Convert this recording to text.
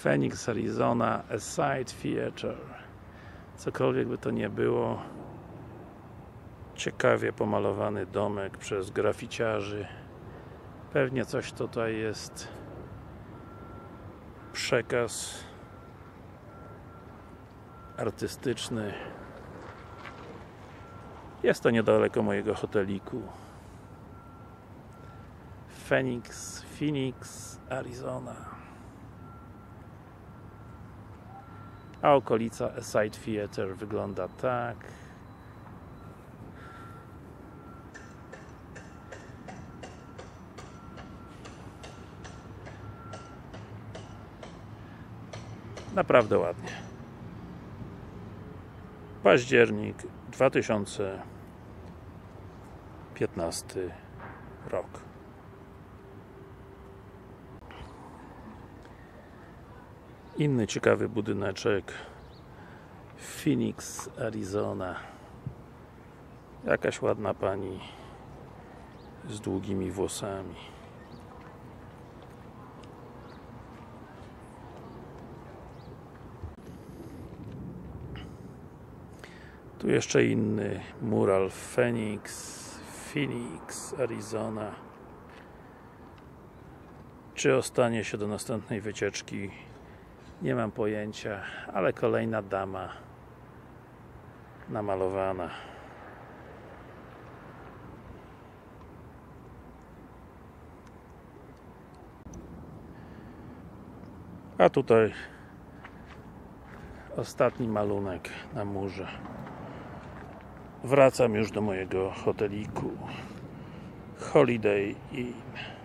Phoenix, Arizona, A Side Theater. Cokolwiek by to nie było, ciekawie pomalowany domek przez graficiarzy. Pewnie coś tutaj jest, przekaz artystyczny. Jest to niedaleko mojego hoteliku. Phoenix, Arizona. A okolica A Side Theater wygląda tak. Naprawdę ładnie. Październik 2015 rok. Inny ciekawy budyneczek, Phoenix, Arizona. Jakaś ładna pani z długimi włosami. Tu jeszcze inny mural, Phoenix, Arizona. Czy ostanie się do następnej wycieczki? Nie mam pojęcia, ale kolejna dama namalowana. A tutaj ostatni malunek na murze. Wracam już do mojego hoteliku Holiday Inn.